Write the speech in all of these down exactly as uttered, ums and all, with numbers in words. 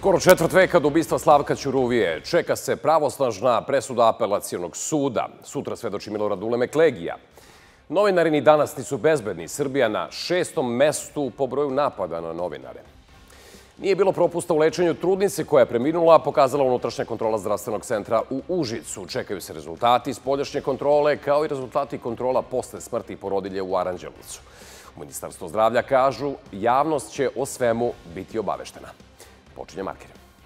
Skoro četvrt veka od ubistva Slavka Ćuruvije čeka se pravosnažna presuda apelacionog suda. Sutra svedoči Milorad Ulemek Legija. Novinari ni danas nisu bezbedni. Srbija na šestom mestu po broju napada na novinare. Nije bilo propusta u lečenju trudnice koja je preminula, pokazala unutrašnja kontrola zdravstvenog centra u Užicu. Čekaju se rezultati spoljašnje kontrole, kao i rezultati kontrola posle smrti porodilje u Aranđelovcu. U Ministarstvu zdravlja kažu, javnost će o svemu biti obaveštena. Počinje Marker.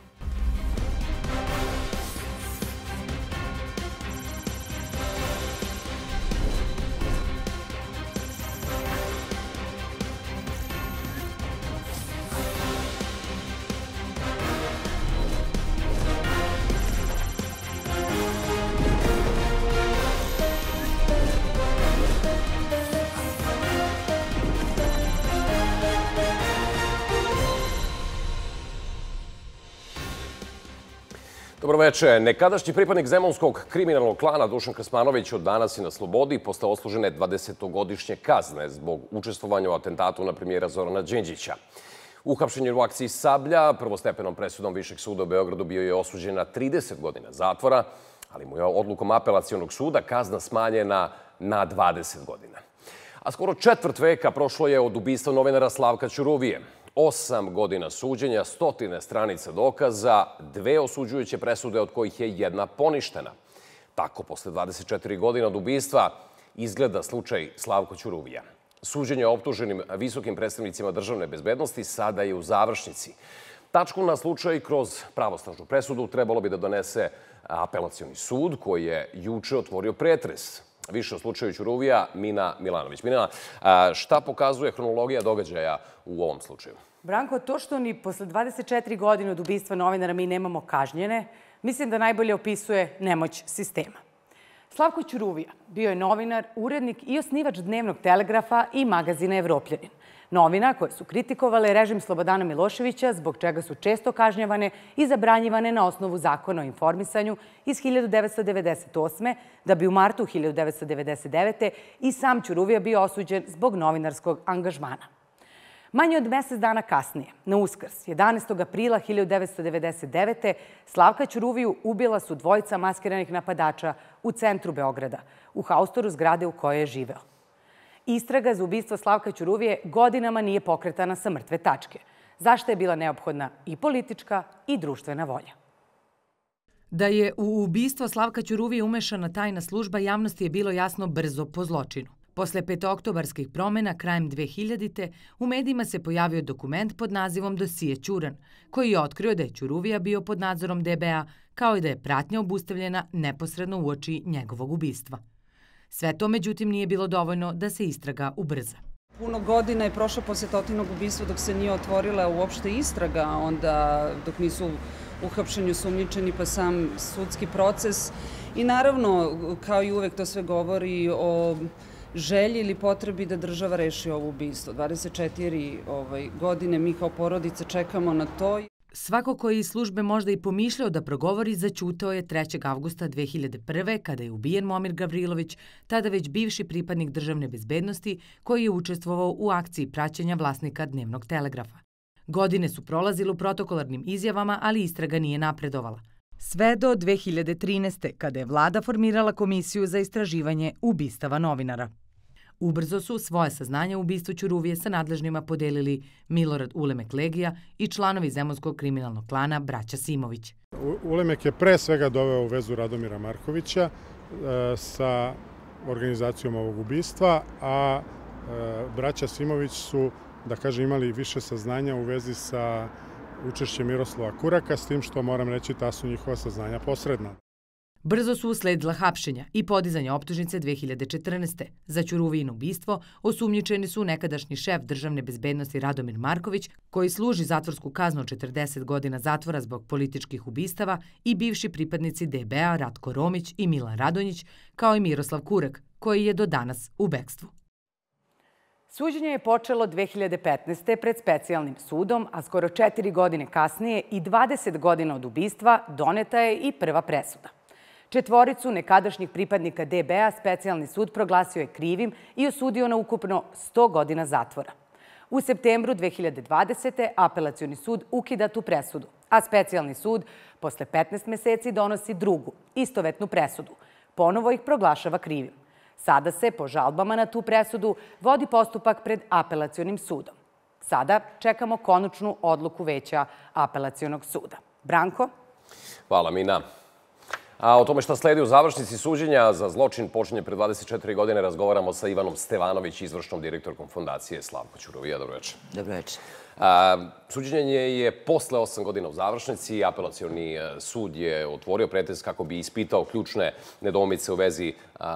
Dobroveče. Nekadašnji pripadnik zemunskog kriminalnog klana Dušan Krsmanović od danas je na slobodi posle odslužene dvadesetogodišnje kazne zbog učestvovanja u atentatu na premijera Zorana Đinđića. Uhapšen je u akciji Sablja, prvostepenom presudom Višeg suda u Beogradu bio je osuđen na trideset godina zatvora, ali mu je odlukom apelacionog suda kazna smanjena na dvadeset godina. A skoro četvrt veka prošlo je od ubistva novinara Slavka Ćuruvije. Osam godina suđenja, stotine stranica dokaza, dve osuđujuće presude od kojih je jedna poništena. Tako, posle dvadeset četiri godina od ubistva, izgleda slučaj Slavko Ćuruvija. Suđenje optuženim visokim predstavnicima državne bezbednosti sada je u završnici. Tačku na slučaj kroz pravosnažnu presudu trebalo bi da donese apelacioni sud koji je juče otvorio pretres. Više o slučaju Ćuruvija, Mina Milanović. Mina, šta pokazuje hronologija događaja u ovom slučaju? Branko, to što ni posle dvadeset četiri godine od ubistva novinara mi nemamo kažnjene, mislim da najbolje opisuje nemoć sistema. Slavko Ćuruvija bio je novinar, urednik i osnivač Dnevnog telegrafa i magazina Evropljanin. Novina koje su kritikovale režim Slobodana Miloševića, zbog čega su često kažnjavane i zabranjivane na osnovu zakona o informisanju iz hiljadu devetsto devedeset osme. da bi u martu hiljadu devetsto devedeset devete. i sam Ćuruvija bio osuđen zbog novinarskog angažmana. Manje od mesec dana kasnije, na Uskrs, jedanaestog aprila hiljadu devetsto devedeset devete. Slavka Ćuruviju ubila su dvojica maskiranih napadača u centru Beograda, u haustoru zgrade u kojoj je živeo. Istraga za ubistvo Slavka Ćuruvije godinama nije pokretana sa mrtve tačke. Zašto je bila neophodna i politička i društvena volja? Da je u ubistvo Slavka Ćuruvije umešana tajna služba, javnosti je bilo jasno brzo po zločinu. Posle petooktobarskih promena krajem dve hiljadite. u medijima se pojavio dokument pod nazivom Dosije Ćuran, koji je otkrio da je Ćuruvija bio pod nadzorom de be a, kao i da je pratnja obustavljena neposredno uoči njegovog ubistva. Sve to, međutim, nije bilo dovoljno da se istraga ubrza. Puno godina je prošlo posle Totinog ubistva dok se nije otvorila uopšte istraga, onda dok nisu uhapšeni osumnjičeni pa sam sudski proces. I naravno, kao i uvek, to sve govori o želji ili potrebi da država reši ovo ubistvo. dvadeset četiri godine mi kao porodica čekamo na to. Svako koji iz službe možda i pomišljao da progovori, zaćutao je trećeg avgusta dve hiljade prve. kada je ubijen Momir Gavrilović, tada već bivši pripadnik državne bezbednosti koji je učestvovao u akciji praćenja vlasnika Dnevnog telegrafa. Godine su prolazile u protokolarnim izjavama, ali istraga nije napredovala. Sve do dve hiljade trinaeste. kada je vlada formirala komisiju za istraživanje ubistava novinara. Ubrzo su svoje saznanja o ubistvu Ćuruvije sa nadležnima podelili Milorad Ulemek Legija i članovi zemunskog kriminalnog klana braća Simović. Ulemek je pre svega doveo u vezu Radomira Markovića sa organizacijom ovog ubistva, a braća Simović su, da kažem, imali više saznanja u vezi sa učešćem Miroslava Kuraka, s tim što, moram reći, ta su njihova saznanja posredna. Brzo su usledila hapšenja i podizanje optužnice dve hiljade četrnaeste. Za Ćuruvijino ubistvo osumnjičeni su nekadašnji šef državne bezbednosti Radomir Marković, koji služi zatvorsku kaznu od četrdeset godina zatvora zbog političkih ubistava, i bivši pripadnici de be a Ratko Romić i Milan Radonjić, kao i Miroslav Kurak, koji je do danas u bekstvu. Suđenje je počelo dve hiljade petnaeste. pred specijalnim sudom, a skoro četiri godine kasnije i dvadeset godina od ubistva doneta je i prva presuda. Četvoricu nekadašnjih pripadnika de be a specijalni sud proglasio je krivim i osudio na ukupno sto godina zatvora. U septembru dve hiljade dvadesete. Apelacioni sud ukida tu presudu, a specijalni sud posle petnaest meseci donosi drugu, istovetnu presudu. Ponovo ih proglašava krivim. Sada se, po žalbama na tu presudu, vodi postupak pred apelacionim sudom. Sada čekamo konačnu odluku veća apelacionog suda. Branko? Hvala, Mina. A o tome šta sledi u završnici suđenja za zločin počinje pre dvadeset četiri godine razgovaramo sa Ivanom Stevanović, izvršnom direktorkom fondacije Slavko Ćuruvija. Dobro večer. Dobro večer. Suđenje je posle osam godina u završnici. Apelacioni sud je otvorio pretres kako bi ispitao ključne nedoumice u vezi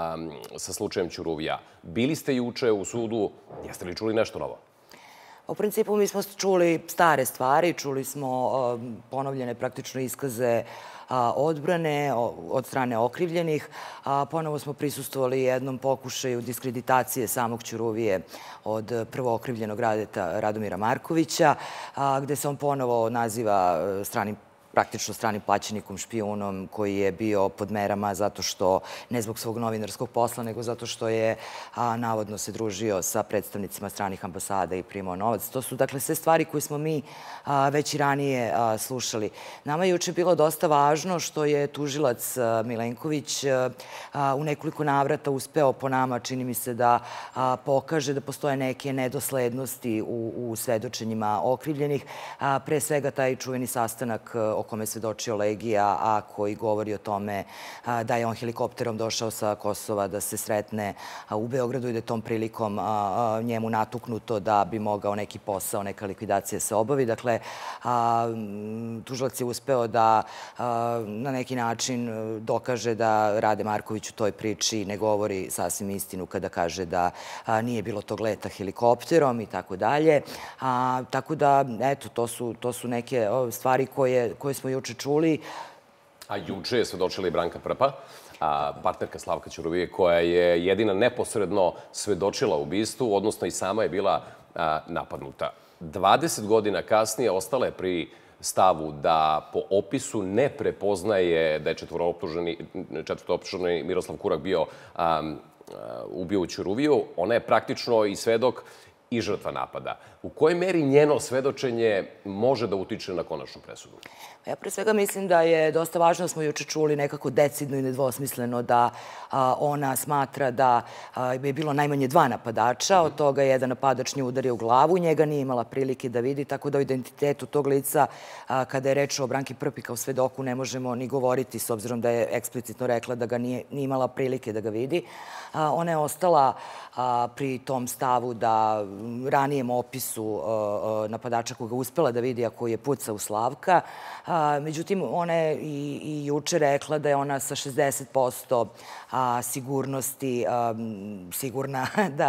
sa slučajem Ćuruvija. Bili ste juče u sudu, jeste li čuli nešto novo? U principu mi smo čuli stare stvari, čuli smo ponovljene praktično iskaze odbrane od strane okrivljenih. Ponovo smo prisustvovali jednom pokušaju diskreditacije samog Ćuruvije od prvookrivljenog Radomira Markovića, gde se on ponovo naziva stranim praktično stranim plaćenikom, špijunom koji je bio pod merama zato što, ne zbog svog novinarskog posla, nego zato što je navodno se družio sa predstavnicima stranih ambasada i primao novac. To su dakle sve stvari koje smo mi već i ranije slušali. Nama je juče bilo dosta važno što je tužilac Milenković u nekoliko navrata uspeo po nama, čini mi se, da pokaže da postoje neke nedoslednosti u svedočenjima okrivljenih. Pre svega taj čuveni sastanak o kome je svedočio Legija, a koji govori o tome da je on helikopterom došao sa Kosova da se sretne u Beogradu i da je tom prilikom njemu natuknuto da bi mogao neki posao, neka likvidacija se obavi. Dakle, tužilac je uspeo da na neki način dokaže da Rade Marković u toj priči ne govori sasvim istinu kada kaže da nije bilo tog leta helikopterom i tako dalje. Tako da, eto, to su neke stvari koje koje smo juče čuli. A juče je svedočila i Branka Prpa, partnerka Slavka Ćuruvije, koja je jedina neposredno svedočila u ubistvu, odnosno i sama je bila napadnuta. dvadeset godina kasnije ostala je pri stavu da po opisu ne prepoznaje da je četvrtooptuženi Miroslav Kurak bio ubio Ćuruviju. Ona je praktično i svedok i žrtva napada. U kojoj meri njeno svedočenje može da utiče na konačnu presudu? Ja pre svega mislim da je dosta važno, smo juče čuli nekako decidno i nedvosmisleno da ona smatra da je bilo najmanje dva napadača, od toga je jedan napadač nju udario u glavu, njega nije imala prilike da vidi, tako da o identitetu tog lica, kada je reč o Branki Prpi kao svedoku, ne možemo ni govoriti, s obzirom da je eksplicitno rekla da ga nije imala prilike da ga vidi. Ona je ostala pri tom stavu da ranijem opisu napadača koga uspela da vidi ako je pucao u Slavka. Međutim, ona je i juče rekla da je ona sa šezdeset posto sigurnosti sigurna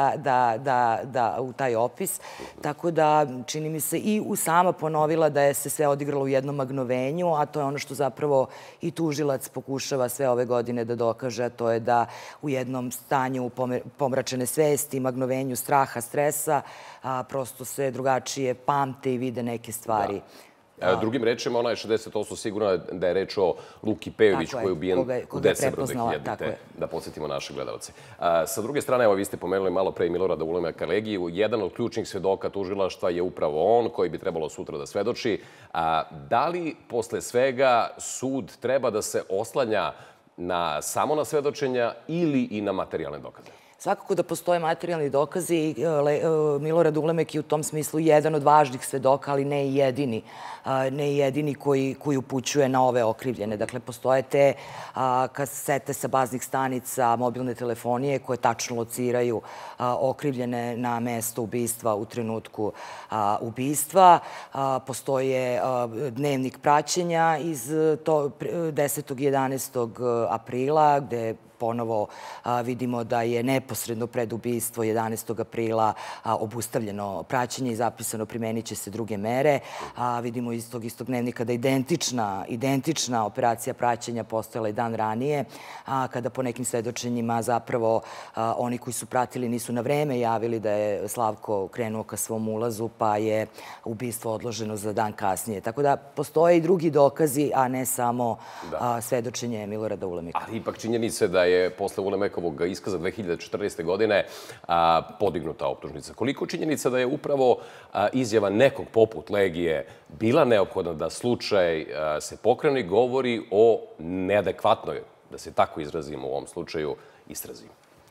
da u taj opis. Tako da, čini mi se, i sama ponovila da je se sve odigralo u jednom magnovenju, a to je ono što zapravo i tužilac pokušava sve ove godine da dokaže, a to je da u jednom stanju pomračene svesti, magnovenju straha, stresa, prosto se drugačije pamte i vide neke stvari. Drugim rečima, ona je šezdeset posto sigurna da je reč o Luki Pejović koji je ubijen u decembru dve hiljadite. Da podsjetimo naše gledalce. Sa druge strane, evo vi ste pomenuli malo pre i Milorada Ulemeka Legiju. Jedan od ključnih svedoka tužilaštva je upravo on koji bi trebalo sutra da svedoči. Da li posle svega sud treba da se oslanja samo na svedočenja ili i na materijalne dokaze? Svakako da postoje materijalni dokazi i Milorad Ulemek je u tom smislu jedan od važnih svedoka, ali ne i jedini. Ne i jedini koji upućuje na ove okrivljene. Dakle, postoje te kasete sa baznih stanica, mobilne telefonije koje tačno lociraju okrivljene na mesto ubistva u trenutku ubistva. Postoje dnevnik praćenja iz desetog i jedanaestog aprila gde ponovo vidimo da je neposredno pred ubistvo jedanaestog aprila obustavljeno praćenje i zapisano primenit će se druge mere. Vidimo iz tog istog dnevnika da je identična operacija praćenja postojala i dan ranije, kada po nekim svedočenjima zapravo oni koji su pratili nisu na vreme javili da je Slavko krenuo ka svom ulazu, pa je ubistvo odloženo za dan kasnije. Tako da postoje i drugi dokazi, a ne samo svedočenje Milorada Ulemeka. Ali ipak činjenica da je je posle Ulemekovog iskaza dve hiljade četrnaeste. godine podignuta optužnica. Koliko činjenica da je upravo izjava nekog poput Legije bila neophodna da slučaj se pokrene, govori o neadekvatnoj, da se tako izrazimo u ovom slučaju, istrazi?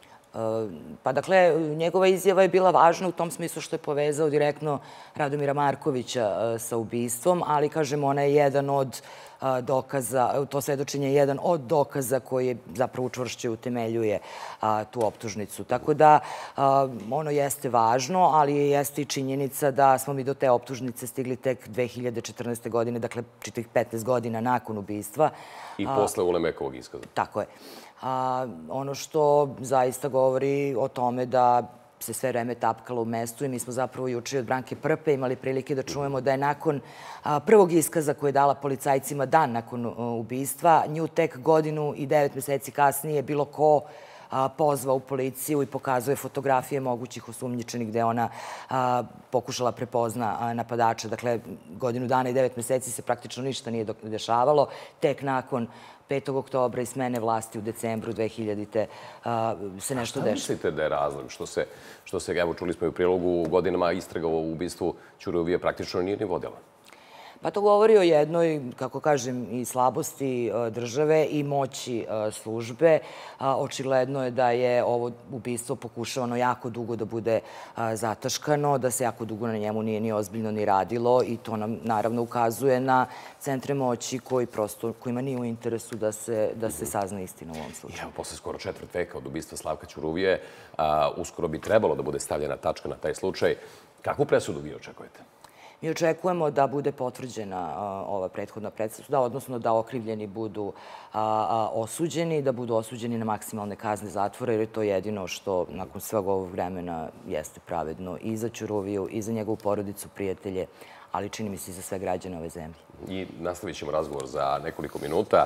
Pa dakle, njegova izjava je bila važna u tom smislu što je povezao direktno Radomira Markovića sa ubistvom, ali, kažem, ona je jedan od dokaza, to svedočenje je jedan od dokaza koji je zapravo učvršće utemeljuje tu optužnicu. Tako da ono jeste važno, ali jeste i činjenica da smo mi do te optužnice stigli tek dve hiljade četrnaeste. godine, dakle čitavih petnaest godina nakon ubistva. I posle Ulemekovog iskaza. Tako je. Ono što zaista govori o tome da se sve vreme tapkalo u mestu i mi smo zapravo juče od Branke Prpe imali prilike da čujemo da je nakon prvog iskaza koje je dala policajcima dan nakon ubistva, nju tek godinu i devet meseci kasnije bilo ko pozva u policiju i pokazuje fotografije mogućih osumnjičenih gde ona pokušala prepozna napadača. Dakle, godinu dana i devet meseci se praktično ništa nije dešavalo. Tek nakon petog oktobra i smene vlasti u decembru dve hiljadite. se nešto dešava. Šta mislite da je razlog? Što se, evo, čuli smo i u prilogu, godinama istraga o ubistvu Ćuruvije praktično nije ni vodila? Pa to govori o jednoj, kako kažem, i slabosti države i moći službe. Očigledno je da je ovo ubistvo pokušavano jako dugo da bude zataškano, da se jako dugo na njemu nije ni ozbiljno ni radilo i to nam naravno ukazuje na centre moći koji prosto, kojima nije u interesu da se, da se sazna istina u ovom slučaju. Evo, posle skoro četvrt veka od ubistva Slavka Ćuruvije, uskoro bi trebalo da bude stavljena tačka na taj slučaj. Kakvu presudu vi očekujete? Mi očekujemo da bude potvrđena ova prethodna presuda, odnosno da okrivljeni budu osuđeni, da budu osuđeni na maksimalne kazne zatvora, jer je to jedino što nakon sveg ovog vremena jeste pravedno i za Ćuruviju, i za njegovu porodicu, prijatelje, ali čini mi se i za sve građane ove zemlje. I nastavit ćemo razgovor za nekoliko minuta.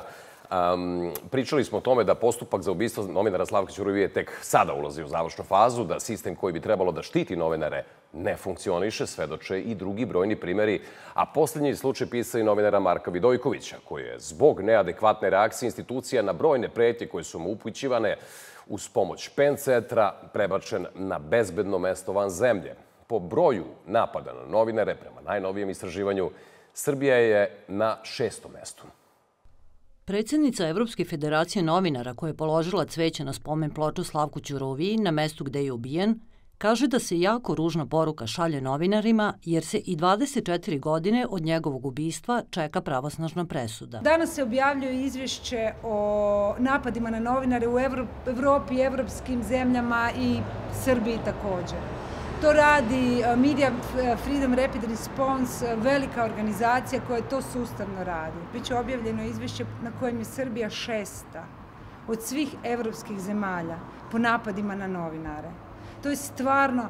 Pričali smo o tome da postupak za ubistvo novinara Slavka Ćuruvije tek sada ulazi u završnu fazu, da sistem koji bi trebalo da štiti novinare ne funkcioniše, svedoče i drugi brojni primjeri, a posljednji slučaj pisao i novinara Marka Vidojkovića, koji je zbog neadekvatne reakcije institucija na brojne pretnje koje su mu upućivane uz pomoć Pen centra prebačen na bezbedno mesto van zemlje. Po broju napada na novinare, prema najnovijem istraživanju, Srbija je na šestom mestu. Predsjednica Evropske federacije novinara koja je položila cveće na spomen ploču Slavku Ćuruviji na mestu gde je ubijen, kaže da se jako ružna poruka šalje novinarima jer se i dvadeset četiri godine od njegovog ubistva čeka pravosnažna presuda. Danas se objavljuje izvješće o napadima na novinare u Evropi, evropskim zemljama i Srbiji također. To radi Media Freedom Rapid Response, velika organizacija koja to sustavno radi. Biće objavljeno izvješće na kojem je Srbija šesta od svih evropskih zemalja po napadima na novinare. To je stvarno,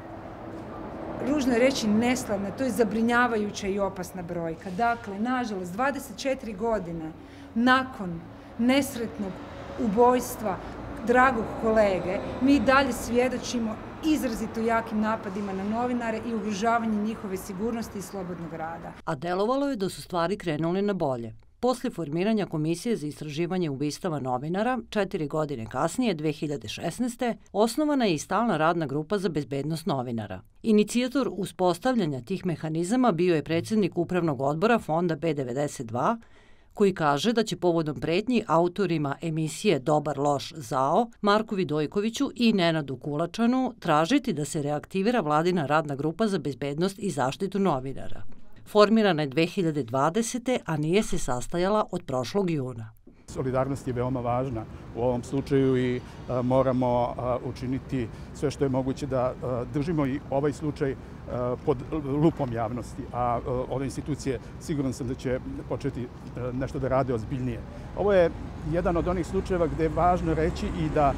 ružno je reći, neslavna, to je zabrinjavajuća i opasna brojka. Dakle, nažalost, dvadeset četiri godine nakon nesretnog ubojstva dragog kolege, mi dalje svjedočimo izrazito jakim napadima na novinare i ugrožavanje njihove sigurnosti i slobodnog rada. A delovalo je da su stvari krenule na bolje. Posle formiranja Komisije za istraživanje ubistava novinara, četiri godine kasnije, dve hiljade šesnaeste. osnovana je i stalna radna grupa za bezbednost novinara. Inicijator uspostavljanja tih mehanizama bio je predsjednik upravnog odbora Fonda B devedeset dva, koji kaže da će povodom pretnji autorima emisije Dobar, loš, zao, Marku Vidojkoviću i Nenadu Kulačanu tražiti da se reaktivira vladina radna grupa za bezbednost i zaštitu novinara. Formirana je dve hiljade dvadesete. a nije se sastajala od prošlog juna. Solidarnost je veoma važna u ovom slučaju i moramo učiniti sve što je moguće da držimo i ovaj slučaj pod lupom javnosti, a ove institucije siguran sam da će početi nešto da rade ozbiljnije. Ovo je jedan od onih slučajeva gde je važno reći i da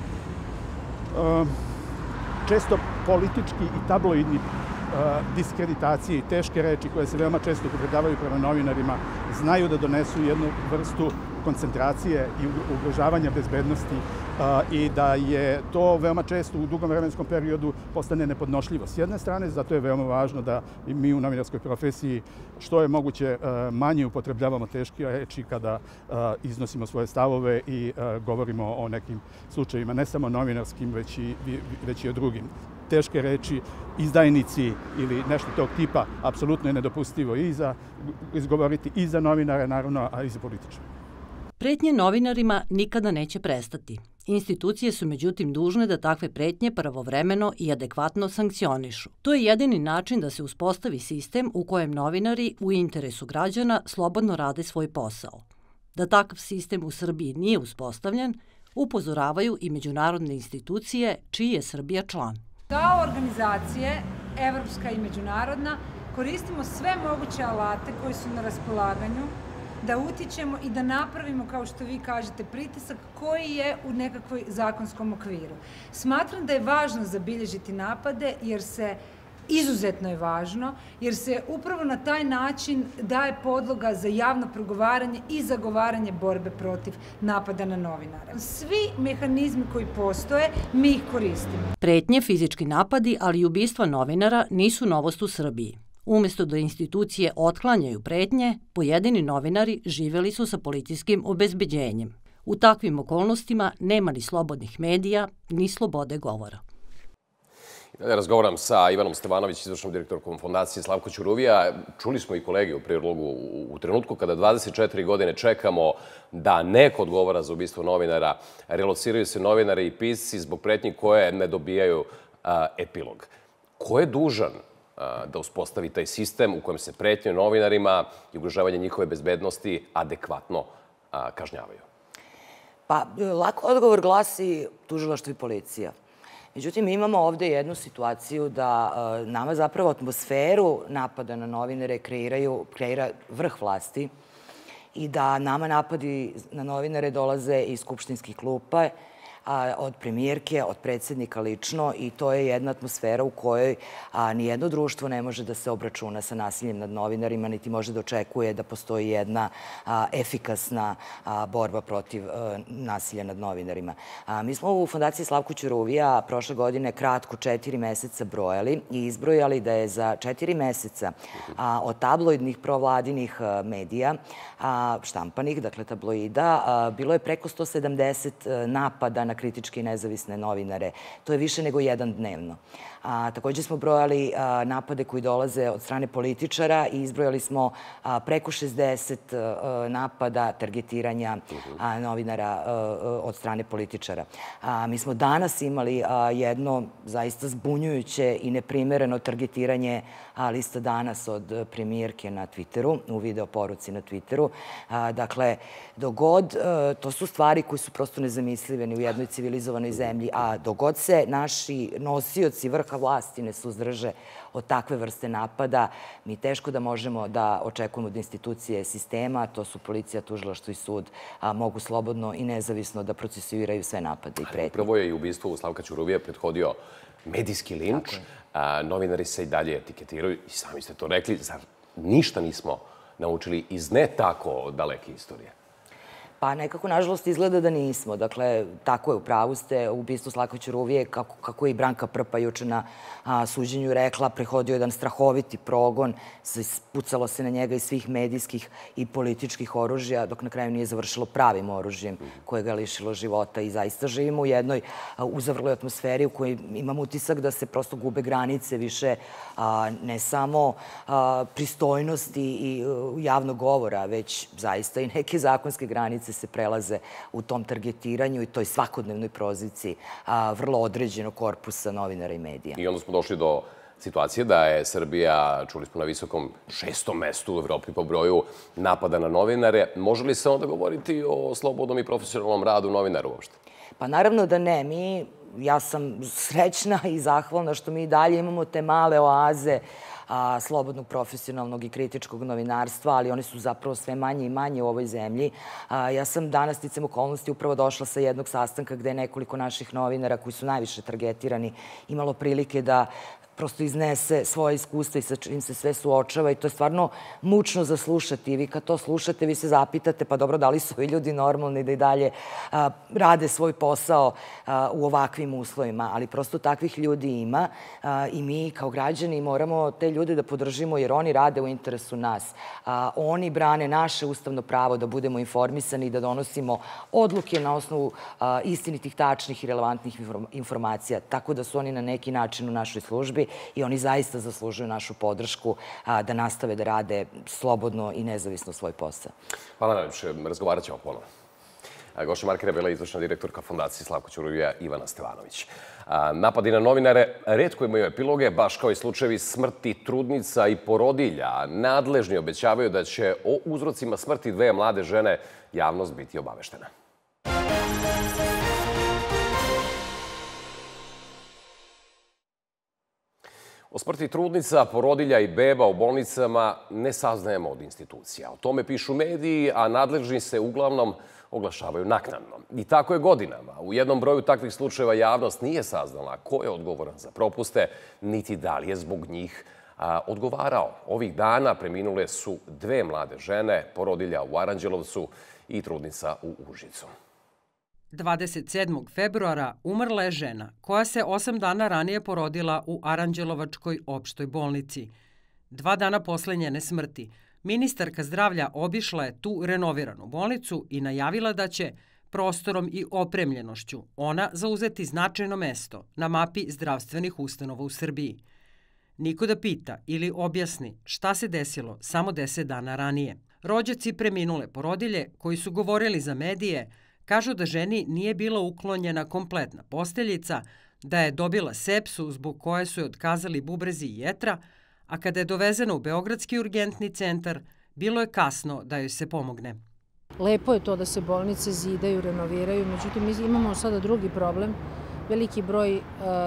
često politički i tabloidni diskreditacije i teške reči koje se veoma često upotrebljavaju prema novinarima znaju da donesu jednu vrstu koncentracije i ugrožavanja bezbednosti i da je to veoma često u dugom vremenskom periodu postane nepodnošljivo. S jedne strane, zato je veoma važno da mi u novinarskoj profesiji što je moguće manje upotrebljavamo teške reči kada iznosimo svoje stavove i govorimo o nekim slučajevima, ne samo novinarskim, već i, već i o drugim. Teške reči, izdajnici ili nešto tog tipa apsolutno je nedopustivo i za izgovoriti i za novinare, naravno, a i za političare. Pretnje novinarima nikada neće prestati. Institucije su međutim dužne da takve pretnje pravovremeno i adekvatno sankcionišu. To je jedini način da se uspostavi sistem u kojem novinari u interesu građana slobodno rade svoj posao. Da takav sistem u Srbiji nije uspostavljen, upozoravaju i međunarodne institucije čiji je Srbija član. Kao organizacije, evropska i međunarodna, koristimo sve moguće alate koji su na raspolaganju da utičemo i da napravimo, kao što vi kažete, pritisak koji je u nekakvoj zakonskom okviru. Smatram da je važno zabilježiti napade jer se izuzetno je važno, jer se upravo na taj način daje podloga za javno progovaranje i zagovaranje borbe protiv napada na novinare. Svi mehanizmi koji postoje, mi ih koristimo. Pretnje, fizički napadi, ali i ubistva novinara nisu novost u Srbiji. Umjesto da institucije otklanjaju pretnje, pojedini novinari živjeli su sa policijskim obezbeđenjem. U takvim okolnostima nema ni slobodnih medija, ni slobode govora. Razgovaram sa Ivanom Stevanović, izvršnom direktorkom Fondacije Slavko Ćuruvija. Čuli smo i kolege u prilogu u trenutku kada dvadeset četiri godine čekamo da neko odgovara za ubistvo novinara. Relociraju se novinari i pisci zbog pretnji koje ne dobijaju epilog. Ko je dužan da uspostavi taj sistem u kojem se pretnje novinarima i ugrožavanje njihove bezbednosti adekvatno kažnjavaju? Pa, lako odgovor glasi tužilaštvo i policija. Međutim, imamo ovde jednu situaciju da nama zapravo atmosferu napada na novinare kreira vrh vlasti i da nama napadi na novinare dolaze iz skupštinskih klupa, od premijerke, od predsjednika lično i to je jedna atmosfera u kojoj nijedno društvo ne može da se obračuna sa nasiljem nad novinarima, niti može da očekuje da postoji jedna efikasna borba protiv nasilja nad novinarima. Mi smo u Fondaciji Slavko Ćuruvija prošle godine kratko četiri meseca brojali i izbrojali da je za četiri meseca od tabloidnih provladinih medija, štampanih, dakle tabloida, bilo je preko sto sedamdeset napada na kritičke i nezavisne novinare. To je više nego jedan dnevno. Također smo brojali napade koji dolaze od strane političara i izbrojali smo preko šezdeset napada targetiranja novinara od strane političara. Mi smo danas imali jedno zaista zbunjujuće i neprimereno targetiranje lista Danas od premijerke na Twitteru, u video poruci na Twitteru. Dakle, dogod, to su stvari koje su prosto nezamislive ni u jednoj civilizovanoj zemlji, a dogod se naši nosioci vrha vlasti ne suzdrže od takve vrste napada, mi teško da možemo da očekujemo od institucije sistema, to su policija, tužilaštvo i sud, mogu slobodno i nezavisno da procesuiraju sve napade i pretnje. Prvo je i ubistvo Slavka Ćuruvija prethodio medijski linč. Novinari se i dalje etiketiraju i sami ste to rekli. Zar ništa nismo naučili iz ne tako daleke istorije? Pa nekako, nažalost, izgleda da nismo. Dakle, tako je, u pravu ste, ubistvo Slavka Ćuruvije, kako je i Branka Prpa juče na suđenju rekla, prehodio jedan strahoviti progon, spucalo se na njega iz svih medijskih i političkih oružja, dok na kraju nije završilo pravim oružjem koje ga lišilo života. I zaista živimo u jednoj uzavrloj atmosferi u kojoj imamo utisak da se prosto gube granice više ne samo pristojnosti i javnog govora, već zaista i neke zakonske granice se prelaze u tom targetiranju i toj svakodnevnoj proziciji vrlo određenog korpusa novinara i medija. I onda smo došli do situacije da je Srbija, čuli smo, na visokom šestom mestu u Evropi po broju napada na novinare. Može li se onda govoriti o slobodnom i profesionalnom radu novinara uopšte? Pa naravno da ne. Mi, ja sam srećna i zahvalna što mi i dalje imamo te male oaze slobodnog, profesionalnog i kritičkog novinarstva, ali oni su zapravo sve manje i manje u ovoj zemlji. Ja sam danas, sticam okolnosti, upravo došla sa jednog sastanka gde je nekoliko naših novinara koji su najviše targetirani imalo prilike da prosto iznese svoje iskustva i sa čim se sve suočava i to je stvarno mučno za slušati. I vi kad to slušate, vi se zapitate, pa dobro, da li su ovi ljudi normalni da i dalje rade svoj posao u ovakvim uslovima, ali prosto takvih ljudi ima i mi kao građani moramo te ljude da podržimo jer oni rade u interesu nas. Oni brane naše ustavno pravo da budemo informisani i da donosimo odluke na osnovu istinitih, tačnih i relevantnih informacija. Tako da su oni na neki način u našoj službi i oni zaista zaslužuju našu podršku da nastave da rade slobodno i nezavisno svoj posao. Hvala najljepše. Razgovarat ćemo ponovno. Goša Markina bila izvršna direktorka Fondacije Slavko Ćuruvija Ivana Stevanović. Napadi na novinare retko imaju epiloge, baš kao i slučajevi smrti trudnica i porodilja. Nadležni obećavaju da će o uzrocima smrti dve mlade žene javnost biti obaveštena. O smrti trudnica, porodilja i beba u bolnicama ne saznajemo od institucija. O tome pišu mediji, a nadležni se uglavnom oglašavaju naknadno. I tako je godinama. U jednom broju takvih slučajeva javnost nije saznala ko je odgovoran za propuste, niti da li je zbog njih odgovarao. Ovih dana preminule su dve mlade žene, porodilja u Aranđelovcu i trudnica u Užicu. dvadeset sedmog februara umrla je žena koja se osam dana ranije porodila u Aranđelovačkoj opštoj bolnici. Dva dana posle njene smrti, ministarka zdravlja obišla je tu renoviranu bolnicu i najavila da će prostorom i opremljenošću ona zauzeti značajno mesto na mapi zdravstvenih ustanova u Srbiji. Niko da pita ili objasni šta se desilo samo deset dana ranije. Rođaci preminule porodilje koji su govorili za medije kažu da ženi nije bila uklonjena kompletna posteljica, da je dobila sepsu zbog koje su je otkazali bubrezi i jetra, a kada je dovezena u Beogradski urgentni centar, bilo je kasno da joj se pomogne. Lepo je to da se bolnice zidaju, renoviraju, međutim mi imamo sada drugi problem. Veliki broj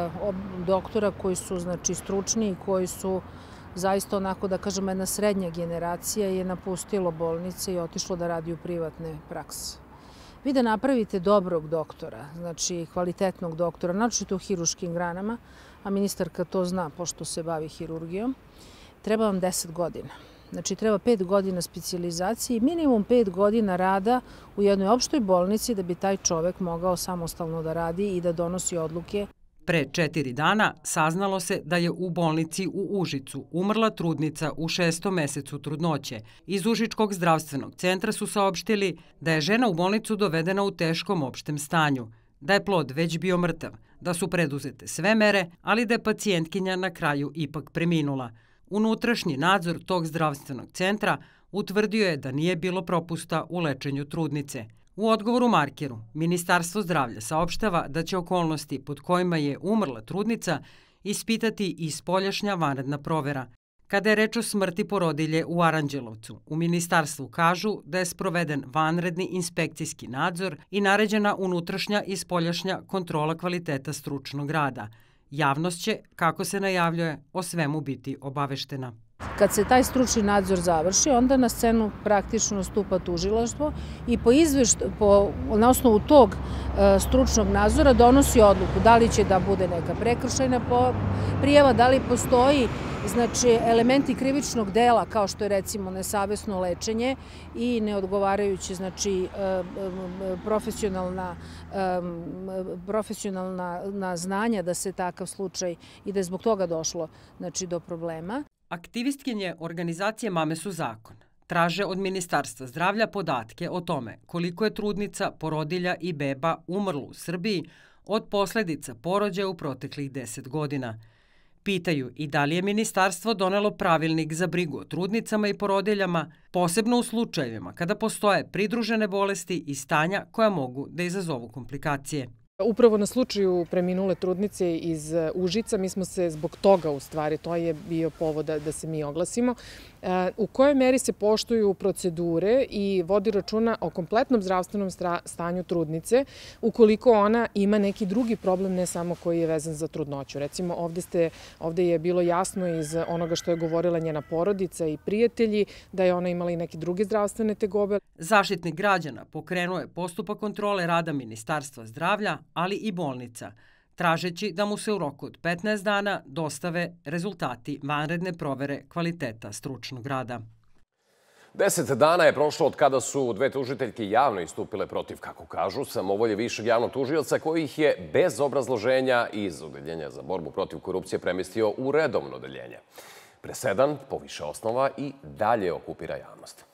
doktora koji su znači stručni, koji su zaista onako da kažemo jedna srednja generacija je napustilo bolnice i otišlo da radi u privatne prakse. Vi da napravite dobrog doktora, znači kvalitetnog doktora, naročito u hiruškim granama, a ministarka to zna pošto se bavi hirurgijom, treba vam deset godina. Znači treba pet godina specijalizacije i minimum pet godina rada u jednoj opštoj bolnici da bi taj čovek mogao samostalno da radi i da donosi odluke. Pre četiri dana saznalo se da je u bolnici u Užicu umrla trudnica u šestom mesecu trudnoće. Iz Užičkog zdravstvenog centra su saopštili da je žena u bolnicu dovedena u teškom opštem stanju, da je plod već bio mrtav, da su preduzete sve mere, ali da je pacijentkinja na kraju ipak preminula. Unutrašnji nadzor tog zdravstvenog centra utvrdio je da nije bilo propusta u lečenju trudnice. U odgovoru Markeru, Ministarstvo zdravlja saopštava da će okolnosti pod kojima je umrla trudnica ispitati i spoljašnja vanredna provera. Kada je reč o smrti porodilje u Aranđelovcu, u ministarstvu kažu da je sproveden vanredni inspekcijski nadzor i naređena unutrašnja i spoljašnja kontrola kvaliteta stručnog rada. Javnost će, kako se najavljuje, o svemu biti obaveštena. Kad se taj stručni nadzor završi, onda na scenu praktično stupa tužilaštvo i po izveštaju, na osnovu tog stručnog nadzora donosi odluku da li će da bude neka prekršajna prijava, da li postoji znači elementi krivičnog dela kao što je recimo nesavesno lečenje i neodgovarajuće znači profesionalna profesionalna znanja da se takav slučaj i da je zbog toga došlo znači do problema. Aktivistkinje organizacije Mame su zakon traže od Ministarstva zdravlja podatke o tome koliko je trudnica, porodilja i beba umrlo u Srbiji od posledica porođaja u proteklih deset godina. Pitaju i da li je ministarstvo donelo pravilnik za brigu o trudnicama i porodiljama, posebno u slučajevima kada postoje pridružene bolesti i stanja koja mogu da izazovu komplikacije. Upravo na slučaju preminule trudnice iz Užica, mi smo se zbog toga, u stvari, to je bio povod da se mi oglasimo, u kojoj meri se poštuju procedure i vodi računa o kompletnom zdravstvenom stanju trudnice, ukoliko ona ima neki drugi problem, ne samo koji je vezan za trudnoću. Recimo, ovde, ste, ovde je bilo jasno iz onoga što je govorila njena porodica i prijatelji, da je ona imala i neke druge zdravstvene tegobe. Zaštitnik građana pokrenuo je postupak kontrole rada Ministarstva zdravlja, ali i bolnica, tražeći da mu se u roku od petnaest dana dostave rezultati vanredne provere kvaliteta stručnog rada. Deset dana je prošlo od kada su dve tužiteljke javno istupile protiv, kako kažu, samovolje višeg javnog tužioca koji ih je bez obrazloženja iz Odeljenja za borbu protiv korupcije premestio u redovno odeljenje. Presedan, po više osnova, i dalje okupira javnost.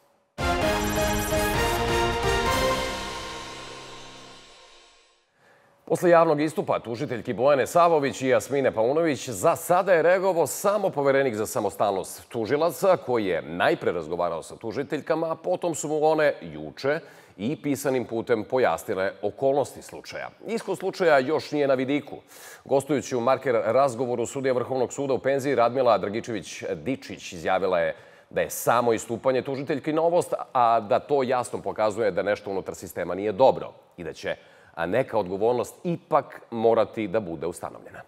Posle javnog istupa tužiteljki Bojane Savović i Jasmine Paunović za sada je reagovao samo poverenik za samostalnost tužilaca, koji je najpre razgovarao sa tužiteljkama, a potom su mu one juče i pisanim putem pojasnile okolnosti slučaja. Ishod slučaja još nije na vidiku. Gostujući u Marker razgovoru sudija Vrhovnog suda u penziji Radmila Dragičević-Dičić izjavila je da je samo istupanje tužiteljki novost, a da to jasno pokazuje da nešto unutar sistema nije dobro i da će a neka odgovornost ipak morati da bude ustanovljena.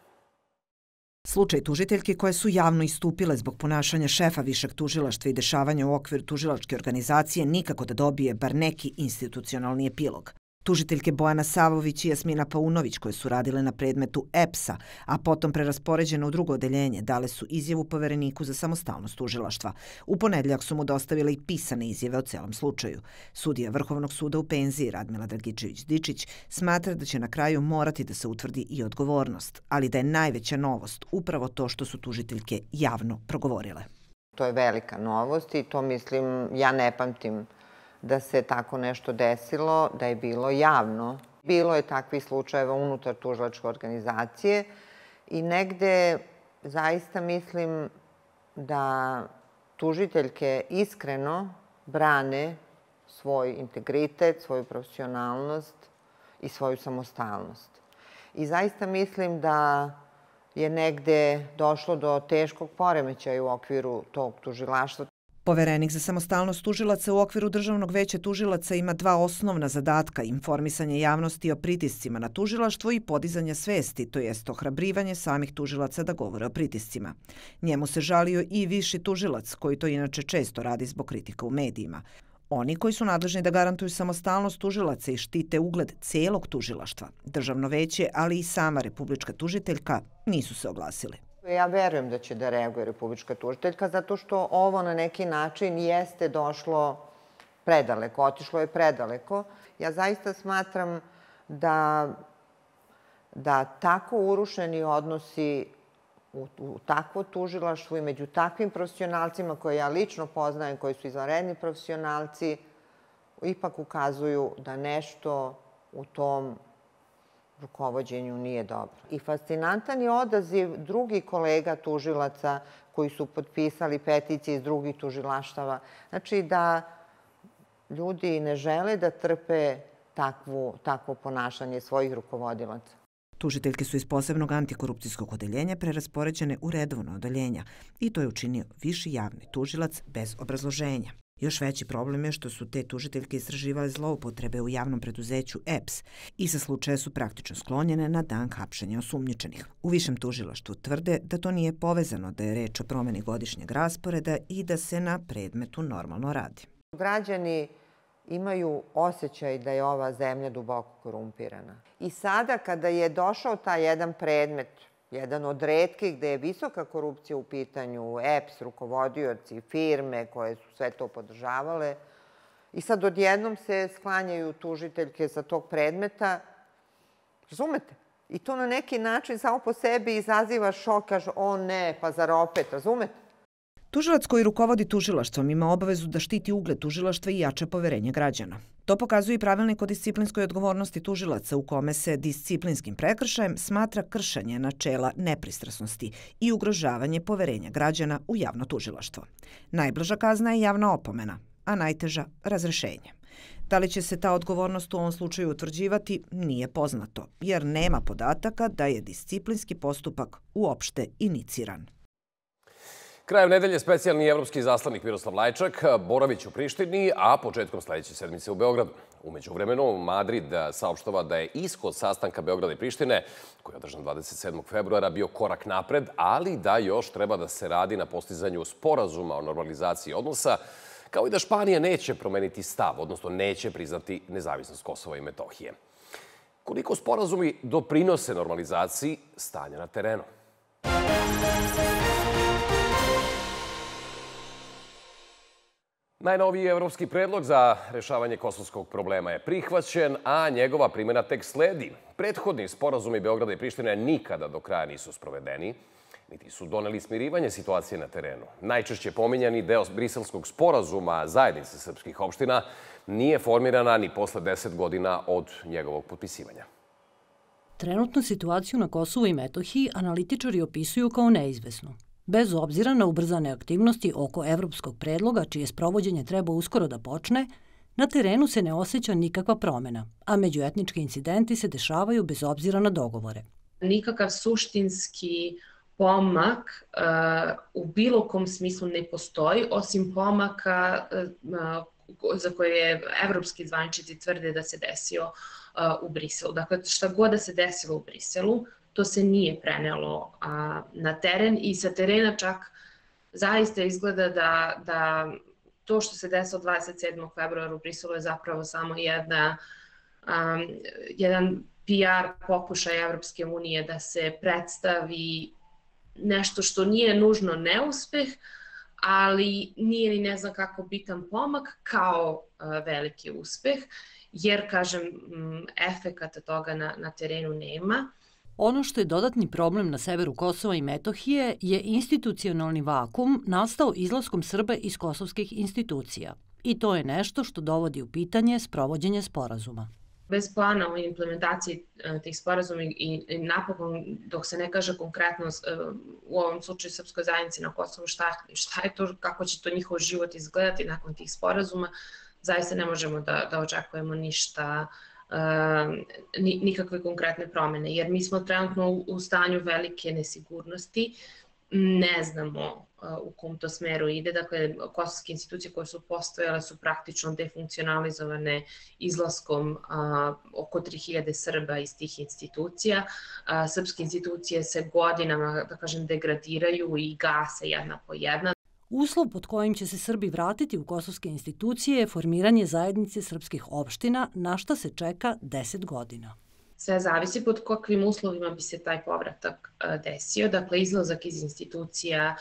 Slučaj tužiteljke koje su javno istupile zbog ponašanja šefa višeg tužilaštva i dešavanja u okviru tužilačke organizacije nikako da dobije bar neki institucionalni epilog. Tužiteljke Bojana Savović i Jasmina Paunović, koje su radile na predmetu E P S-a, a potom preraspoređene u drugo odeljenje, dale su izjavu povereniku za samostalnost tužilaštva. U ponedjeljak su mu dostavile i pisane izjave o celom slučaju. Sudija Vrhovnog suda u penziji Radmila Dragičević-Dičić smatra da će na kraju morati da se utvrdi i odgovornost, ali da je najveća novost upravo to što su tužiteljke javno progovorile. To je velika novost i to, mislim, ja ne pamtim da se tako nešto desilo, da je bilo javno. Bilo je takvih slučajeva unutar tužilačke organizacije i negde zaista mislim da tužiteljke iskreno brane svoj integritet, svoju profesionalnost i svoju samostalnost. I zaista mislim da je negde došlo do teškog poremećaja u okviru tog tužilaštva. Poverenik za samostalnost tužilaca u okviru Državnog veća tužilaca ima dva osnovna zadatka: informisanje javnosti o pritiscima na tužilaštvo i podizanje svesti, to jest ohrabrivanje samih tužilaca da govore o pritiscima. Njemu se žalio i viši tužilac, koji to inače često radi zbog kritika u medijima. Oni koji su nadležni da garantuju samostalnost tužilaca i štite ugled celog tužilaštva, Državno veće, ali i sama republička tužiteljka, nisu se oglasili. Ja verujem da će da reaguje republička tužiteljka zato što ovo na neki način jeste došlo predaleko, otišlo je predaleko. Ja zaista smatram da, da tako urušeni odnosi u, u takvo tužilaštvo i među takvim profesionalcima koje ja lično poznajem, koji su izvanredni profesionalci, ipak ukazuju da nešto u tom rukovođenju nije dobro. I fascinantan je odaziv drugih kolega tužilaca koji su potpisali peticije iz drugih tužilaštava. Znači da ljudi ne žele da trpe takvu, takvo ponašanje svojih rukovodilaca. Tužiteljke su iz posebnog antikorupcijskog odeljenja preraspoređene u redovno odeljenja i to je učinio viši javni tužilac bez obrazloženja. Još veći problem je što su te tužiteljke istraživale zloupotrebe u javnom preduzeću E P S i sa slučaje su praktično sklonjene na dan hapšenja osumnjičenih. U višem tužilaštvu tvrde da to nije povezano, da je reč o promeni godišnjeg rasporeda i da se na predmetu normalno radi. Građani imaju osjećaj da je ova zemlja duboko korumpirana. I sada kada je došao taj jedan predmet, jedan od retkih gde je visoka korupcija u pitanju, E P S, rukovodioci, firme koje su sve to podržavale, i sad odjednom se sklanjaju tužiteljke sa tog predmeta. Razumete? I to na neki način samo po sebi izaziva šok, kaže, o ne, pa zar opet, razumete? Tužilac koji rukovodi tužilaštvom ima obavezu da štiti ugled tužilaštva i jača poverenje građana. To pokazuje i pravilnik o disciplinskoj odgovornosti tužilaca u kome se disciplinskim prekršajem smatra kršenje načela nepristrasnosti i ugrožavanje poverenja građana u javno tužilaštvo. Najblaža kazna je javna opomena, a najteža razrešenje. Da li će se ta odgovornost u ovom slučaju utvrđivati, nije poznato, jer nema podataka da je disciplinski postupak uopšte iniciran. Krajem nedelje specijalni evropski izaslanik Miroslav Lajčak boraviće u Prištini, a početkom sledeće sedmice u Beogradu. U međuvremenu, Madrid saopštava da je ishod sastanka Beograda i Prištine, koji je održan dvadeset sedmog februara, bio korak napred, ali da još treba da se radi na postizanju sporazuma o normalizaciji odnosa, kao i da Španija neće promeniti stav, odnosno neće priznati nezavisnost Kosova i Metohije. Koliko sporazumi doprinose normalizaciji stanja na terenu? Najnoviji evropski predlog za rešavanje kosovskog problema je prihvaćen, a njegova primjena tek sledi. Prethodni sporazumi Beograda i Prištine nikada do kraja nisu sprovedeni, niti su doneli smirivanje situacije na terenu. Najčešće pominjani deo briselskog sporazuma zajednice srpskih opština nije formirana ni posle deset godina od njegovog potpisivanja. Trenutnu situaciju na Kosovu i Metohiji analitičari opisuju kao neizvesnu. Bez obzira na ubrzane aktivnosti oko evropskog predloga, čije sprovođenje treba uskoro da počne, na terenu se ne osjeća nikakva promena, a međuetnički incidenti se dešavaju bez obzira na dogovore. Nikakav suštinski pomak uh, u bilo kom smislu ne postoji, osim pomaka uh, za koje evropski zvaničnici tvrde da se desio uh, u Briselu. Dakle, šta god da se desilo u Briselu, to se nije prenelo a, na teren i sa terena čak zaista izgleda da, da to što se desilo dvadeset sedmog februara u Briselu je zapravo samo jedna, um, jedan P R pokušaj Evropske unije da se predstavi nešto što nije nužno neuspeh, ali nije ni ne znam kako bitan pomak kao uh, veliki uspeh, jer, kažem, m, efekata toga na, na terenu nema. Ono što je dodatni problem na severu Kosova i Metohije je institucionalni vakum nastao izlaskom Srba iz kosovskih institucija. I to je nešto što dovodi u pitanje sprovođenje sporazuma. Bez plana o implementaciji tih sporazuma i, i napokon, dok se ne kaže konkretno u ovom slučaju srpskoj zajednici na Kosovu šta, šta je to, kako će to njihov život izgledati nakon tih sporazuma, zaista ne možemo da, da očekujemo ništa, Uh, nikakve konkretne promene, jer mi smo trenutno u, u stanju velike nesigurnosti, ne znamo uh, u kom to smeru ide, dakle, kosovske institucije koje su postojale su praktično defunkcionalizovane izlaskom uh, oko tri hiljade Srba iz tih institucija. Uh, srpske institucije se godinama, da kažem, degradiraju i gase jedna po jedna. Uslov pod kojim će se Srbi vratiti u kosovske institucije je formiranje zajednice srpskih opština, na šta se čeka deset godina. Sve zavisi pod kakvim uslovima bi se taj povratak desio. Dakle, izlazak iz institucija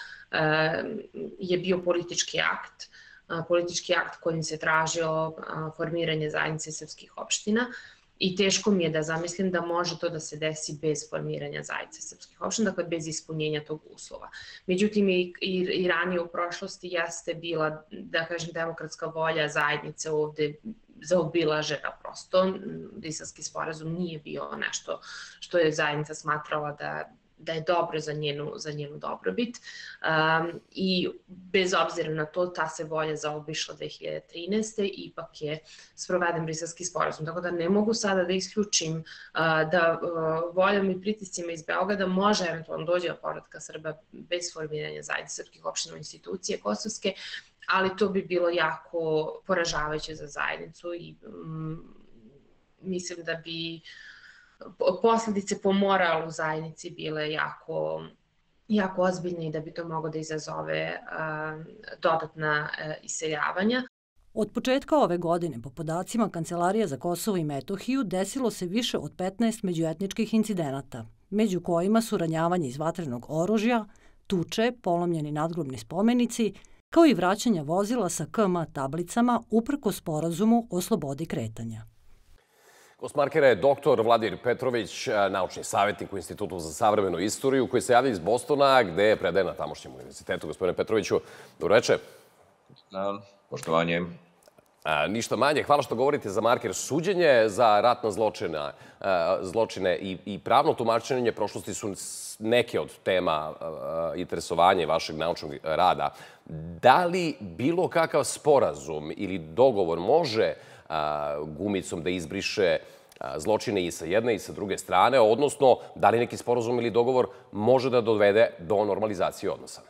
je bio politički akt, politički akt kojim se tražilo formiranje zajednice srpskih opština. I teško mi je da zamislim da može to da se desi bez formiranja zajednice srpskih opština, dakle bez ispunjenja tog uslova. Međutim, i, i, i ranije u prošlosti jeste bila, da kažem, demokratska volja zajednice ovde zaobilažena prosto. Briselski sporazum nije bio nešto što je zajednica smatrala da da je dobro za njenu, za njenu dobrobit. Um, I bez obzira na to, ta se volja zaobišla dve hiljade trinaeste. Ipak je sproveden Briselski sporazum. Tako da ne mogu sada da isključim uh, da uh, voljom i pritiscima iz Beograda može eventualno dođe do povratka Srba bez formiranja zajednice srpskih opština institucije kosovske, ali to bi bilo jako poražavajuće za zajednicu i um, mislim da bi posledice po moralu zajednici bile jako, jako ozbiljne i da bi to moglo da izazove uh, dodatna uh, iseljavanja. Od početka ove godine, po podacima Kancelarije za Kosovo i Metohiju, desilo se više od petnaest međuetničkih incidenata, među kojima su ranjavanje iz vatrenog oružja, tuče, polomljeni nadgrobni spomenici, kao i vraćanja vozila sa K M tablicama uprkos sporazumu o slobodi kretanja. Gost Markera je doktor Vladimir Petrović, naučni savjetnik u Institutu za savremenu istoriju, koji se javlja iz Bostona, gde predaje na tamošnjem univerzitetu. Gospodine Petroviću, dobro večer. Da, poštovanje. A, ništa manje. Hvala što govorite za Marker. Suđenje za ratna zločina, a, zločine i, i pravno tumačenje prošlosti su neke od tema a, interesovanja vašeg naučnog rada. Da li bilo kakav sporazum ili dogovor može gumicom da izbriše zločine i sa jedne i sa druge strane, odnosno da li neki sporazum ili dogovor može da dovede do normalizacije odnosa?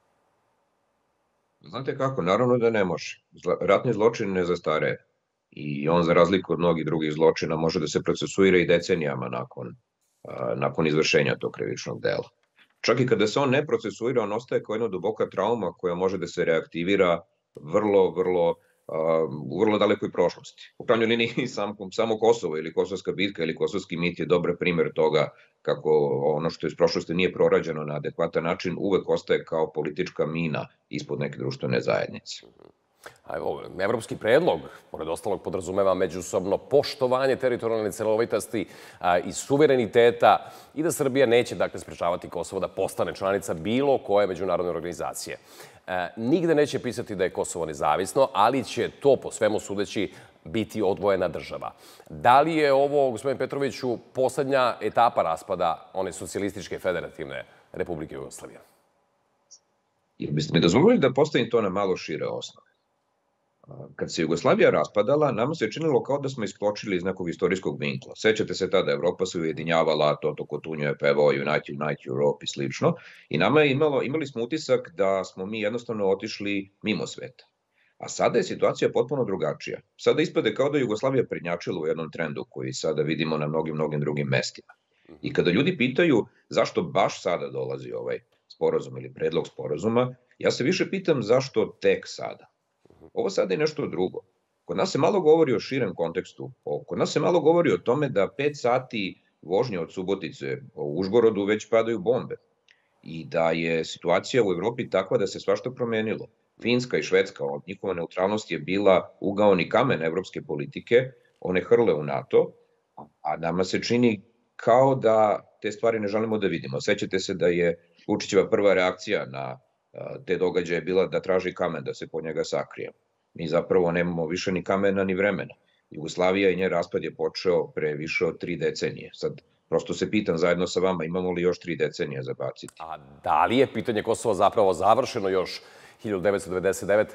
Znate kako, naravno da ne može. Ratni zločin ne zastare i on, za razliku od mnogih drugih zločina, može da se procesuira i decenijama nakon, nakon izvršenja tog krivičnog dela. Čak i kada se on ne procesuira, on ostaje kao jedna duboka trauma koja može da se reaktivira vrlo, vrlo u vrlo dalekoj prošlosti. U krajnjoj liniji samo Kosovo ili Kosovska bitka ili Kosovski mit je dobar primer toga kako ono što iz prošlosti nije prorađeno na adekvatan način uvek ostaje kao politička mina ispod neke društvene zajednice. Evo, evropski predlog, pored ostalog, podrazumeva međusobno poštovanje teritorijalne celovitosti i suvereniteta i da Srbija neće, dakle, sprečavati Kosovo da postane članica bilo koje međunarodne organizacije. Nigde neće pisati da je Kosovo nezavisno, ali će to, po svemu sudeći, biti odvojena država. Da li je ovo, gospodin Petroviću, poslednja etapa raspada one socijalističke federativne Republike Jugoslavije? Jer biste mi dozvolili da postavim to na malo šire osnove. Kad se Jugoslavija raspadala, nama se činilo kao da smo iskočili iz nekog istorijskog vinkla. Sećate se tada, Evropa se ujedinjavala, Toto Cotugno je pevao Unite, Unite Europe i slično. I nama je imalo, imali smo utisak da smo mi jednostavno otišli mimo sveta. A sada je situacija potpuno drugačija. Sada ispade kao da je Jugoslavija prednjačila u jednom trendu koji sada vidimo na mnogim, mnogim drugim mestima. I kada ljudi pitaju zašto baš sada dolazi ovaj sporazum ili predlog sporazuma, ja se više pitam zašto tek sada. Ovo sada je nešto drugo. Kod nas se malo govori o širem kontekstu. Kod nas se malo govori o tome da pet sati vožnje od Subotice u Užgorodu već padaju bombe. I da je situacija u Evropi takva da se svašta promenilo. Finska i Švedska, njihova neutralnost je bila ugaoni kamen evropske politike, one hrle u NATO, a nama se čini kao da te stvari ne želimo da vidimo. Sećate se da je Vučićeva prva reakcija na te događaje bila da traži kamen, da se po njega sakrije. Mi zapravo nemamo više ni kamena ni vremena. Jugoslavija i njen raspad je počeo pre više od tri decenije. Sad, prosto se pitam zajedno sa vama, imamo li još tri decenije za baciti? A da li je pitanje Kosova zapravo završeno još hiljadu devetsto devedeset devete.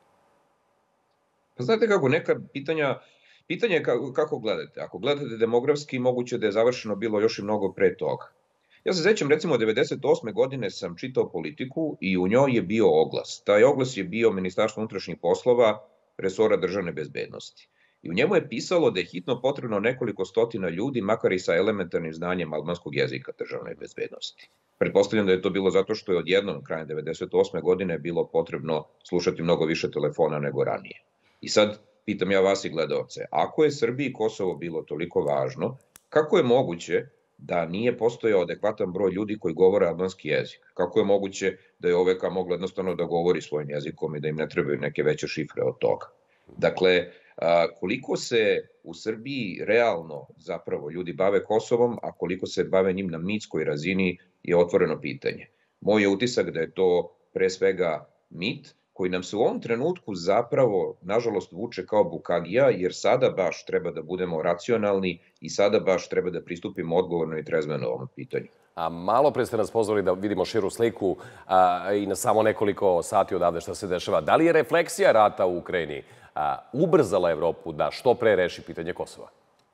Pa znate kako, neka pitanja, pitanje je kako gledate. Ako gledate demografski, moguće da je završeno bilo još i mnogo pre toga. Ja se sećam, recimo, devedeset osme godine sam čitao Politiku i u njoj je bio oglas. Taj oglas je bio Ministarstvo unutrašnjih poslova, resora državne bezbednosti. I u njemu je pisalo da je hitno potrebno nekoliko stotina ljudi, makar i sa elementarnim znanjem albanskog jezika državne bezbednosti. Pretpostavljam da je to bilo zato što je odjednom, krajem devedeset osme godine, bilo potrebno slušati mnogo više telefona nego ranije. I sad, pitam ja vas i gledalce, ako je Srbiji Kosovo bilo toliko važno, kako je moguće da nije postojao adekvatan broj ljudi koji govore albanski jezik? Kako je moguće da je O V K mogla jednostavno da govori svojim jezikom i da im ne trebaju neke veće šifre od toga? Dakle, koliko se u Srbiji realno zapravo ljudi bave Kosovom, a koliko se bave njim na mitskoj razini je otvoreno pitanje. Moj je utisak da je to pre svega mit koji nam se u ovom trenutku zapravo, nažalost, vuče kao bukagija, jer sada baš treba da budemo racionalni i sada baš treba da pristupimo odgovorno i trezveno ovom pitanju. A malo pre ste nas pozvali da vidimo širu sliku i na samo nekoliko sati odavde šta se dešava. Da li je refleksija rata u Ukrajini ubrzala Evropu da što pre reši pitanje Kosova?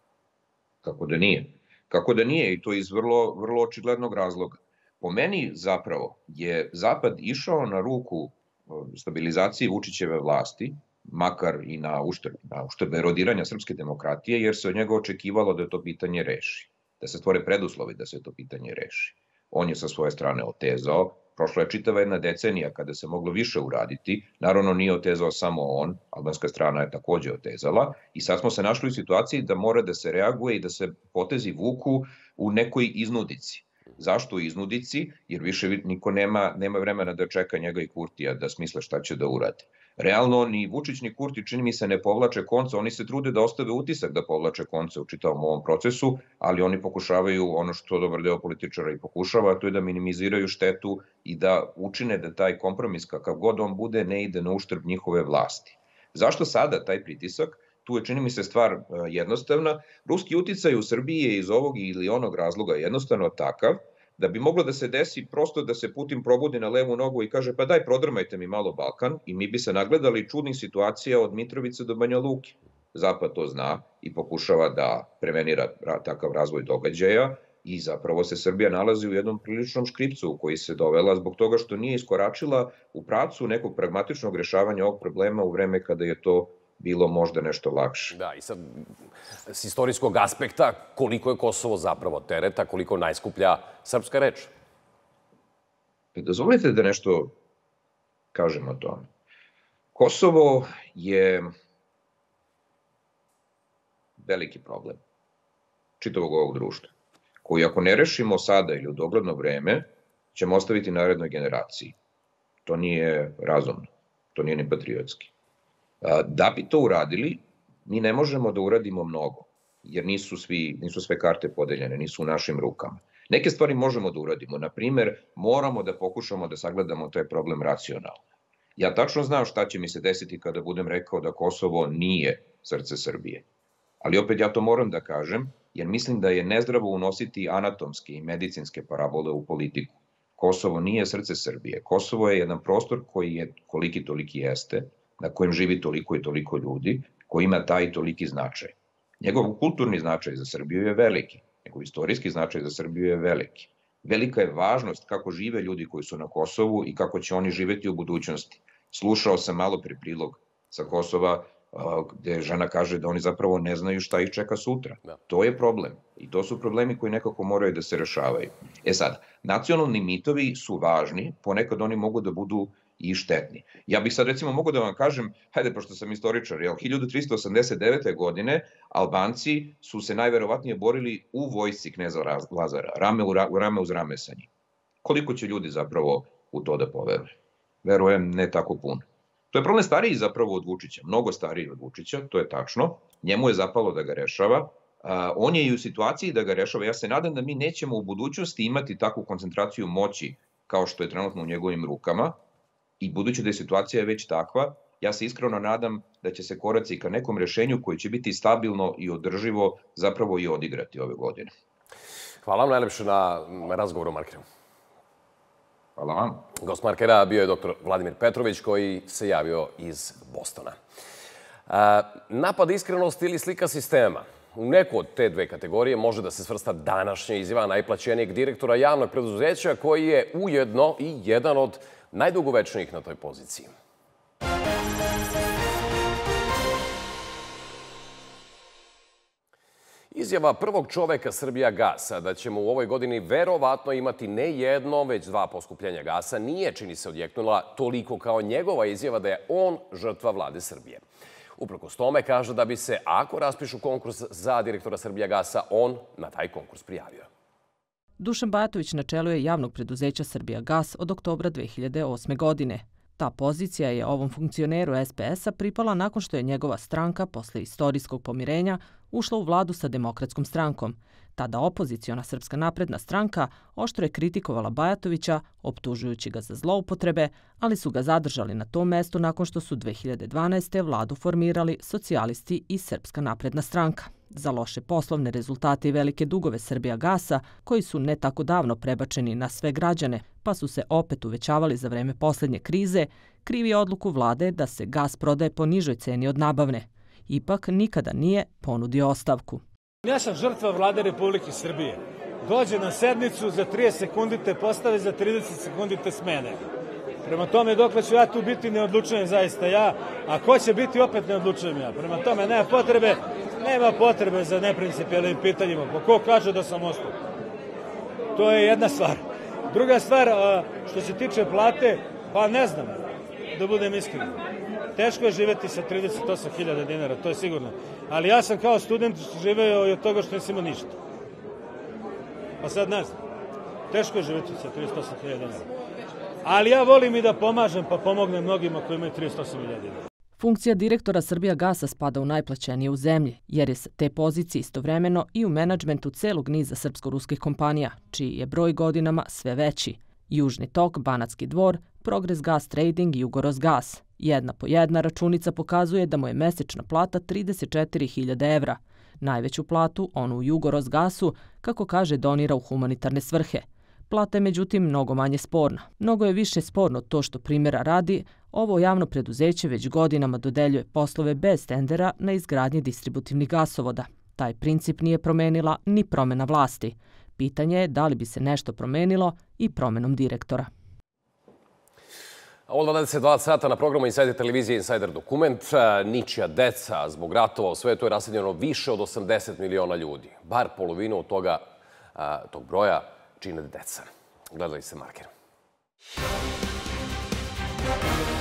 Kako da nije. Kako da nije, i to iz vrlo, vrlo očiglednog razloga. Po meni zapravo je Zapad išao na ruku stabilizaciji Vučićeve vlasti, makar i na uštrb, na uštrb erodiranja srpske demokratije, jer se od njega očekivalo da to pitanje reši, da se stvore preduslovi da se to pitanje reši. On je sa svoje strane otezao, prošla je čitava jedna decenija kada se moglo više uraditi, naravno nije otezao samo on, albanska strana je takođe otezala i sad smo se našli u situaciji da mora da se reaguje i da se potezi vuku u nekoj iznudici. Zašto u iznudici? Jer više niko nema, nema vremena da čeka njega i Kurtija da smisle šta će da urade. Realno ni Vučić ni Kurti čini mi se ne povlače konca, oni se trude da ostave utisak da povlače konce u čitavom ovom procesu, ali oni pokušavaju ono što dobar deo političara i pokušava, to je da minimiziraju štetu i da učine da taj kompromis kakav god on bude ne ide na uštrb njihove vlasti. Zašto sada taj pritisak? Tu je, čini mi se, stvar jednostavna. Ruski uticaj u Srbiji je iz ovog ili onog razloga jednostavno takav da bi moglo da se desi prosto da se Putin probudi na levu nogu i kaže pa daj prodrmajte mi malo Balkan i mi bi se nagledali čudnih situacija od Mitrovice do Banja Luke. Zapad to zna i pokušava da prevenira takav razvoj događaja i zapravo se Srbija nalazi u jednom priličnom škripcu u koji se dovela zbog toga što nije iskoračila u pravcu nekog pragmatičnog rešavanja ovog problema u vreme kada je to bilo možda nešto lakše. Da, i sad, s istorijskog aspekta, koliko je Kosovo zapravo tereta, koliko najskuplja srpska reč? Dozvolite da nešto kažem o tome. Kosovo je veliki problem čitavog ovog društva, koji ako ne rešimo sada ili u dogledno vreme, ćemo ostaviti narednoj generaciji. To nije razumno, to nije ni patriotski. Da bi to uradili, mi ne možemo da uradimo mnogo, jer nisu, svi, nisu sve karte podeljene, nisu u našim rukama. Neke stvari možemo da uradimo. Na primer, moramo da pokušamo da sagledamo taj problem racionalno. Ja tačno znam šta će mi se desiti kada budem rekao da Kosovo nije srce Srbije. Ali opet ja to moram da kažem, jer mislim da je nezdravo unositi anatomske i medicinske parabole u politiku. Kosovo nije srce Srbije. Kosovo je jedan prostor koji je koliki toliki jeste, na kojem živi toliko i toliko ljudi, koji ima taj i toliki značaj. Njegov kulturni značaj za Srbiju je veliki, njegov istorijski značaj za Srbiju je veliki. Velika je važnost kako žive ljudi koji su na Kosovu i kako će oni živeti u budućnosti. Slušao sam malo pre prilog sa Kosova, gde žena kaže da oni zapravo ne znaju šta ih čeka sutra. To je problem. I to su problemi koji nekako moraju da se rešavaju. E sad, nacionalni mitovi su važni, ponekad oni mogu da budu i štetni. Ja bih sad recimo mogu da vam kažem, hajde, pošto sam istoričar, jel, hiljadu trista osamdeset devete. godine Albanci su se najverovatnije borili u vojsci kneza Lazara, rame, u, rame uz rame sa njim. Koliko će ljudi zapravo u to da poveruje? Verujem, ne tako puno. To je problem stariji zapravo od Vučića, mnogo stariji od Vučića, to je tačno. Njemu je zapalo da ga rešava. On je i u situaciji da ga rešava. Ja se nadam da mi nećemo u budućnosti imati takvu koncentraciju moći kao što je trenutno u njegovim rukama. I budući da je situacija već takva, ja se iskreno nadam da će se koraci ka nekom rešenju koji će biti stabilno i održivo zapravo i odigrati ove godine. Hvala vam najlepše na razgovoru, Markeru. Hvala vam. Gost Markera bio je doktor Vladimir Petrović, koji se javio iz Bostona. Napad iskrenosti ili slika sistema. U neku od te dve kategorije može da se svrsta današnja izjava najplaćenijeg direktora javnog preduzeća, koji je ujedno i jedan od najdugovečnijih na toj poziciji. Izjava prvog čoveka Srbijagasa da ćemo u ovoj godini verovatno imati ne jedno, već dva poskupljenja gasa nije, čini se, odjeknula toliko kao njegova izjava da je on žrtva vlade Srbije. Uprkos tome kaže da bi se, ako raspišu konkurs za direktora Srbijagasa, on na taj konkurs prijavio. Dušan Bajatović na čelu je javnog preduzeća Srbijagas od oktobra dve hiljade osme. godine. Ta pozicija je ovom funkcioneru es pe es-a pripala nakon što je njegova stranka, posle istorijskog pomirenja, ušla u vladu sa Demokratskom strankom. Tada opoziciona Srpska napredna stranka oštro je kritikovala Bajatovića, optužujući ga za zloupotrebe, ali su ga zadržali na tom mestu nakon što su dve hiljade dvanaeste. vladu formirali socijalisti i Srpska napredna stranka. Za loše poslovne rezultate i velike dugove Srbijagasa, koji su ne tako davno prebačeni na sve građane, pa su se opet uvećavali za vreme poslednje krize, krivi odluku vlade da se gas prodaje po nižoj ceni od nabavne. Ipak nikada nije ponudio ostavku. Ja sam žrtva vlade Republike Srbije. Dođe na sednicu, za trideset sekundi te postave, za trideset sekundi te smene. Prema tome, dokle ću ja tu biti, ne odlučujem zaista ja, a ko će biti, opet ne odlučujem ja. Prema tome, nema potrebe, nema potrebe za neprincipijalnim pitanjima. Po ko kaže da sam ostao? To je jedna stvar. Druga stvar, što se tiče plate, pa ne znam, da budem iskren. Teško je živeti sa trideset osam hiljada dinara, to je sigurno. Ali ja sam kao student živeo i od toga što nisam imao ništa. Pa sad ne znam. Teško je živeti sa trideset osam hiljada dinara. Ali ja volim i da pomažem, pa pomognem mnogima koji imaju trideset osam hiljada dinara. Funkcija direktora Srbijagasa spada u najplaćenije u zemlji, jer je sa te pozicije istovremeno i u menadžmentu celog niza srpsko-ruskih kompanija, čiji je broj godinama sve veći. Južni tok, Banatski dvor, Progres Gas Trading i Jugorosgas. Jedna po jedna računica pokazuje da mu je mesečna plata trideset četiri hiljade evra. Najveću platu, onu u Jugorosgasu, kako kaže, donira u humanitarne svrhe. Plata je međutim mnogo manje sporna. Mnogo je više sporno to što, primjera radi, ovo javno preduzeće već godinama dodeljuje poslove bez tendera na izgradnji distributivnih gasovoda. Taj princip nije promenila ni promena vlasti. Pitanje je da li bi se nešto promenilo i promenom direktora. Ovo dvadeset dva sata na programu Insider televizije Insider dokument. Ničija deca zbog ratova u svetu je raseljeno više od osamdeset miliona ljudi. Bar polovinu od toga, tog broja čine deca. Gledali se Marker.